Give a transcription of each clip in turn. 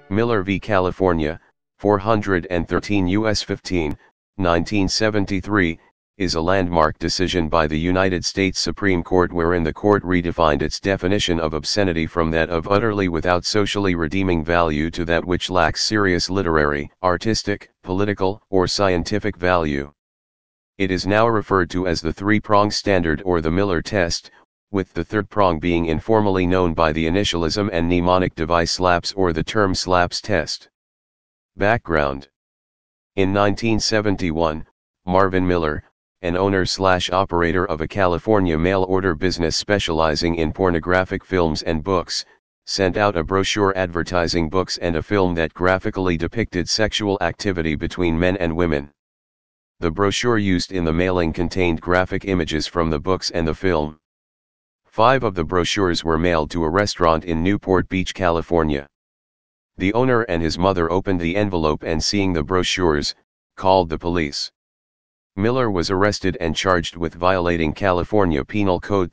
Miller v. California, 413 U.S. 15, 1973, is a landmark decision by the United States Supreme Court wherein the court redefined its definition of obscenity from that of utterly without socially redeeming value to that which lacks serious literary, artistic, political, or scientific value. It is now referred to as the three-prong standard or the Miller test, with the third prong being informally known by the initialism and mnemonic device SLAPS or the term SLAPS test. Background. In 1971, Marvin Miller, an owner/operator of a California mail-order business specializing in pornographic films and books, sent out a brochure advertising books and a film that graphically depicted sexual activity between men and women. The brochure used in the mailing contained graphic images from the books and the film. 5 of the brochures were mailed to a restaurant in Newport Beach, California. The owner and his mother opened the envelope and seeing the brochures, called the police. Miller was arrested and charged with violating California Penal Code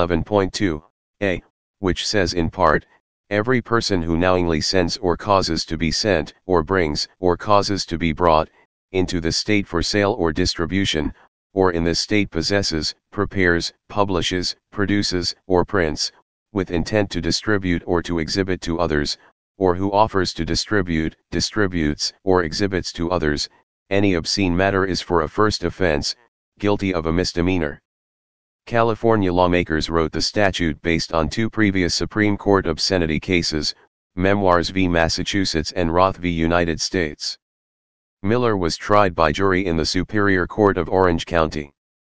311.2a, which says in part, every person who knowingly sends or causes to be sent, or brings, or causes to be brought, into the state for sale or distribution, or in this state possesses, prepares, publishes, produces, or prints, with intent to distribute or to exhibit to others, or who offers to distribute, distributes, or exhibits to others, any obscene matter is for a first offense, guilty of a misdemeanor. California lawmakers wrote the statute based on 2 previous Supreme Court obscenity cases, Memoirs v. Massachusetts and Roth v. United States. Miller was tried by jury in the Superior Court of Orange County.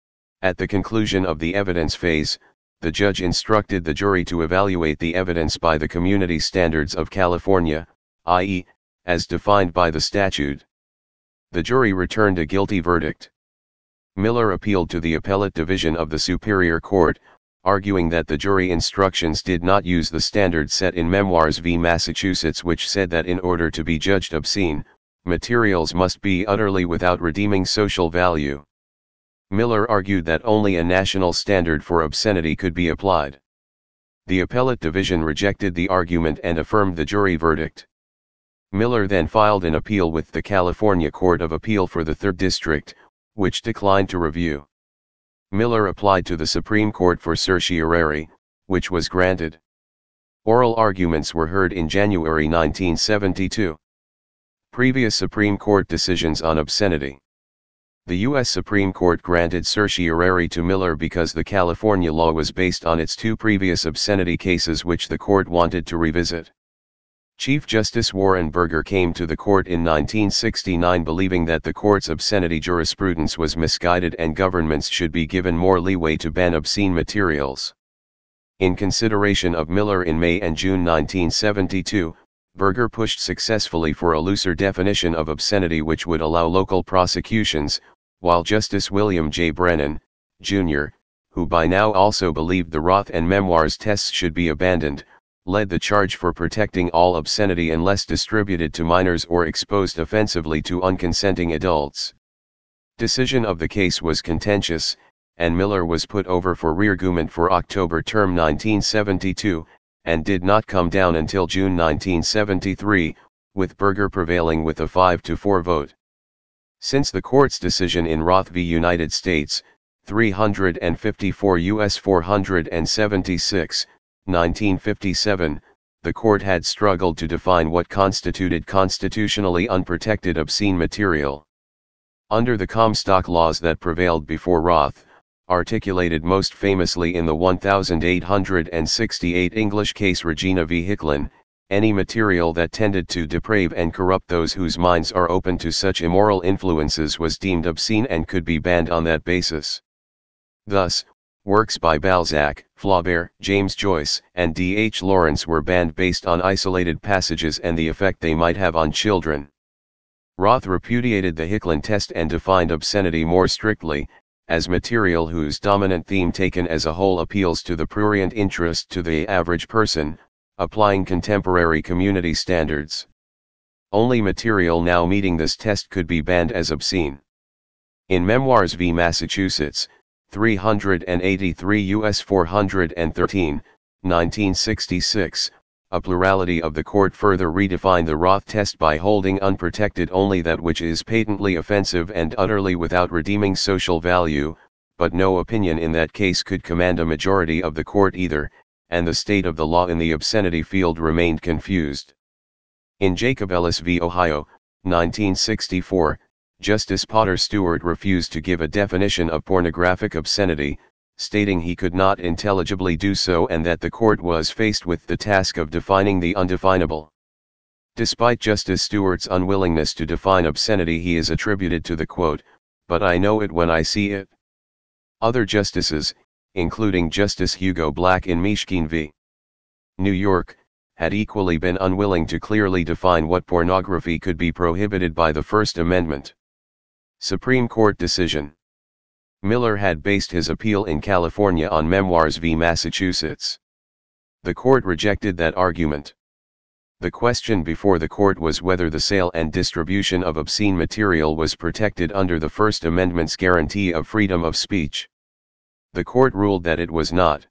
At the conclusion of the evidence phase, the judge instructed the jury to evaluate the evidence by the community standards of California, i.e., as defined by the statute. The jury returned a guilty verdict. Miller appealed to the Appellate Division of the Superior Court, arguing that the jury instructions did not use the standard set in Memoirs v. Massachusetts, which said that in order to be judged obscene, materials must be utterly without redeeming social value. Miller argued that only a national standard for obscenity could be applied. The Appellate Division rejected the argument and affirmed the jury verdict. Miller then filed an appeal with the California Court of Appeal for the 3rd District, which declined to review. Miller applied to the Supreme Court for certiorari, which was granted. Oral arguments were heard in January 1972. Previous Supreme Court decisions on obscenity. The U.S. Supreme Court granted certiorari to Miller because the California law was based on its 2 previous obscenity cases which the court wanted to revisit. Chief Justice Warren Burger came to the court in 1969 believing that the court's obscenity jurisprudence was misguided and governments should be given more leeway to ban obscene materials. In consideration of Miller in May and June 1972, Burger pushed successfully for a looser definition of obscenity which would allow local prosecutions, while Justice William J. Brennan, Jr., who by now also believed the Roth and Memoirs tests should be abandoned, led the charge for protecting all obscenity unless distributed to minors or exposed offensively to unconsenting adults. Decision of the case was contentious, and Miller was put over for reargument for October term 1972, and did not come down until June 1973, with Burger prevailing with a 5-4 vote. Since the court's decision in Roth v. United States, 354 U.S. 476, 1957, the court had struggled to define what constituted constitutionally unprotected obscene material. Under the Comstock laws that prevailed before Roth, articulated most famously in the 1868 English case Regina v. Hicklin, any material that tended to deprave and corrupt those whose minds are open to such immoral influences was deemed obscene and could be banned on that basis. Thus, works by Balzac, Flaubert, James Joyce, and D. H. Lawrence were banned based on isolated passages and the effect they might have on children. Roth repudiated the Hicklin test and defined obscenity more strictly, as material whose dominant theme taken as a whole appeals to the prurient interest to the average person, applying contemporary community standards. Only material now meeting this test could be banned as obscene. In Memoirs v. Massachusetts, 383 U.S. 413, 1966, a plurality of the court further redefined the Roth test by holding unprotected only that which is patently offensive and utterly without redeeming social value, but no opinion in that case could command a majority of the court either, and the state of the law in the obscenity field remained confused. In Jacob Ellis v. Ohio, 1964, Justice Potter Stewart refused to give a definition of pornographic obscenity, stating he could not intelligibly do so and that the court was faced with the task of defining the undefinable. Despite Justice Stewart's unwillingness to define obscenity, he is attributed to the quote, "But I know it when I see it." Other justices, including Justice Hugo Black in Mishkin v. New York, had equally been unwilling to clearly define what pornography could be prohibited by the First Amendment. Supreme Court decision. Miller had based his appeal in California on Memoirs v. Massachusetts. The court rejected that argument. The question before the court was whether the sale and distribution of obscene material was protected under the First Amendment's guarantee of freedom of speech. The court ruled that it was not.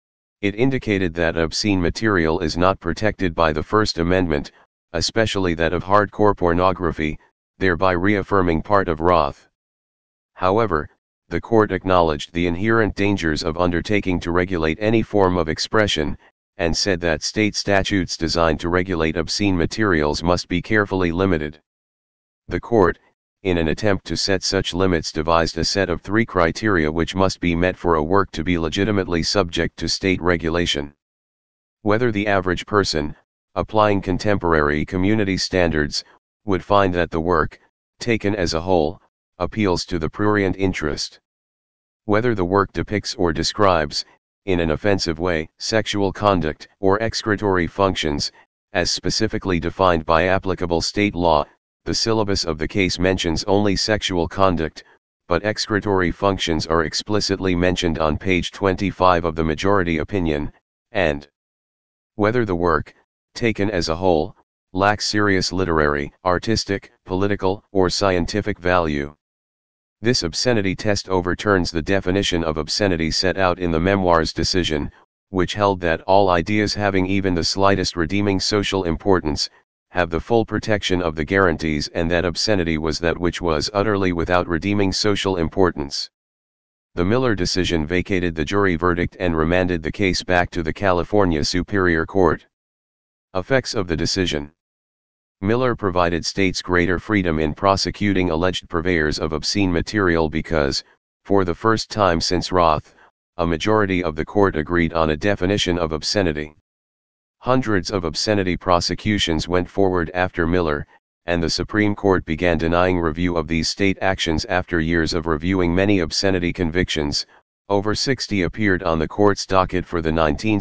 It indicated that obscene material is not protected by the First Amendment, especially that of hardcore pornography, thereby reaffirming part of Roth. However, the court acknowledged the inherent dangers of undertaking to regulate any form of expression, and said that state statutes designed to regulate obscene materials must be carefully limited. The court, in an attempt to set such limits, devised a set of 3 criteria which must be met for a work to be legitimately subject to state regulation. Whether the average person, applying contemporary community standards, would find that the work, taken as a whole, appeals to the prurient interest. Whether the work depicts or describes, in an offensive way, sexual conduct or excretory functions, as specifically defined by applicable state law. The syllabus of the case mentions only sexual conduct, but excretory functions are explicitly mentioned on page 25 of the majority opinion, and whether the work, taken as a whole, lacks serious literary, artistic, political, or scientific value. This obscenity test overturns the definition of obscenity set out in the Memoirs decision, which held that all ideas having even the slightest redeeming social importance, have the full protection of the guarantees, and that obscenity was that which was utterly without redeeming social importance. The Miller decision vacated the jury verdict and remanded the case back to the California Superior Court. Effects of the decision. Miller provided states greater freedom in prosecuting alleged purveyors of obscene material because, for the first time since Roth, a majority of the court agreed on a definition of obscenity. Hundreds of obscenity prosecutions went forward after Miller, and the Supreme Court began denying review of these state actions after years of reviewing many obscenity convictions. Over 60 appeared on the court's docket for the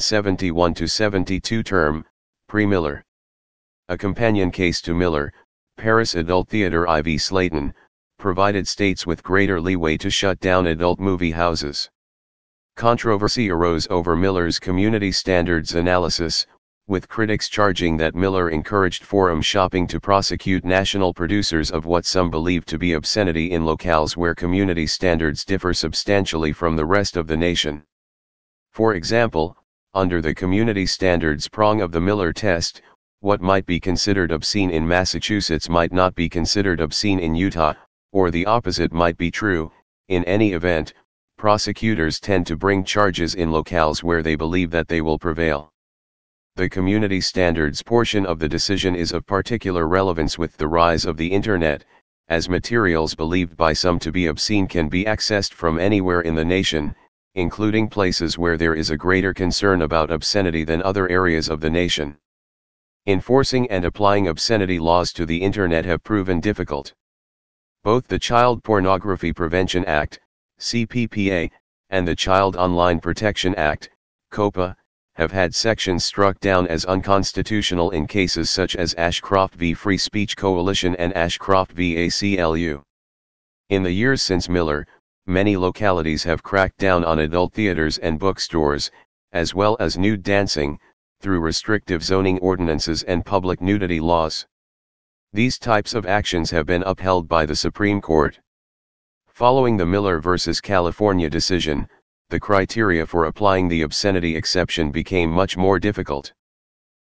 1971-72 term, pre-Miller. A companion case to Miller, Paris Adult Theater IV Slayton, provided states with greater leeway to shut down adult movie houses. Controversy arose over Miller's community standards analysis, with critics charging that Miller encouraged forum shopping to prosecute national producers of what some believe to be obscenity in locales where community standards differ substantially from the rest of the nation. For example, under the community standards prong of the Miller test, what might be considered obscene in Massachusetts might not be considered obscene in Utah, or the opposite might be true. In any event, prosecutors tend to bring charges in locales where they believe that they will prevail. The community standards portion of the decision is of particular relevance with the rise of the Internet, as materials believed by some to be obscene can be accessed from anywhere in the nation, including places where there is a greater concern about obscenity than other areas of the nation. Enforcing and applying obscenity laws to the Internet have proven difficult. Both the Child Pornography Prevention Act, CPPA, and the Child Online Protection Act, COPA, have had sections struck down as unconstitutional in cases such as Ashcroft v. Free Speech Coalition and Ashcroft v. ACLU. In the years since Miller, many localities have cracked down on adult theaters and bookstores, as well as nude dancing, through restrictive zoning ordinances and public nudity laws. These types of actions have been upheld by the Supreme Court. Following the Miller v. California decision, the criteria for applying the obscenity exception became much more difficult.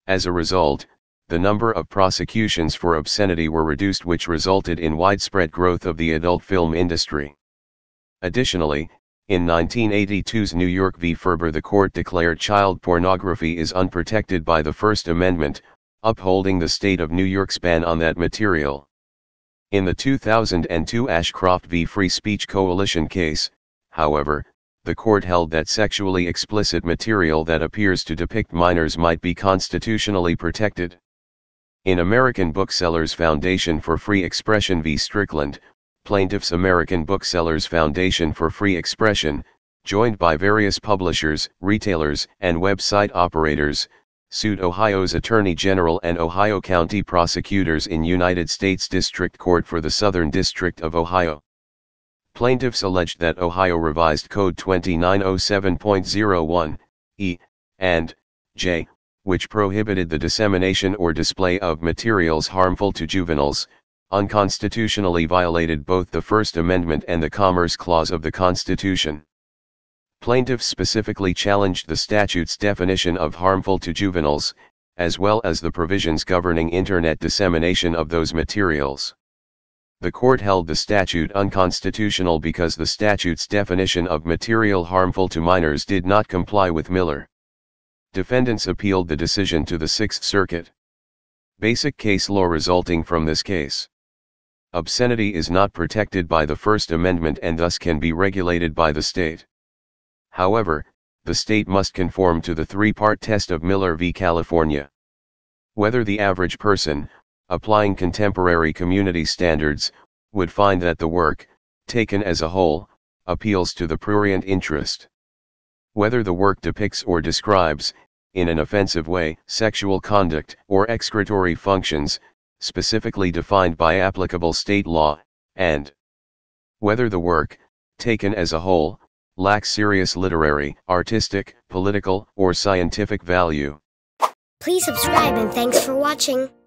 As a result, the number of prosecutions for obscenity were reduced, which resulted in widespread growth of the adult film industry. Additionally, in 1982's New York v. Ferber, the court declared child pornography is unprotected by the First Amendment, upholding the state of New York's ban on that material. In the 2002 Ashcroft v. Free Speech Coalition case, however, the court held that sexually explicit material that appears to depict minors might be constitutionally protected. In American Booksellers Foundation for Free Expression v. Strickland, plaintiffs American Booksellers Foundation for Free Expression, joined by various publishers, retailers, and website operators, sued Ohio's Attorney General and Ohio County prosecutors in United States District Court for the Southern District of Ohio. Plaintiffs alleged that Ohio Revised Code 2907.01, E, and J, which prohibited the dissemination or display of materials harmful to juveniles, unconstitutionally violated both the First Amendment and the Commerce Clause of the Constitution. Plaintiffs specifically challenged the statute's definition of harmful to juveniles, as well as the provisions governing Internet dissemination of those materials. The court held the statute unconstitutional because the statute's definition of material harmful to minors did not comply with Miller. Defendants appealed the decision to the Sixth Circuit. Basic case law resulting from this case. Obscenity is not protected by the First Amendment and thus can be regulated by the state. However, the state must conform to the three-part test of Miller v. California. Whether the average person, applying contemporary community standards, would find that the work, taken as a whole, appeals to the prurient interest. Whether the work depicts or describes, in an offensive way, sexual conduct or excretory functions, specifically defined by applicable state law, and whether the work, taken as a whole, lacks serious literary, artistic, political, or scientific value. Please subscribe and thanks for watching.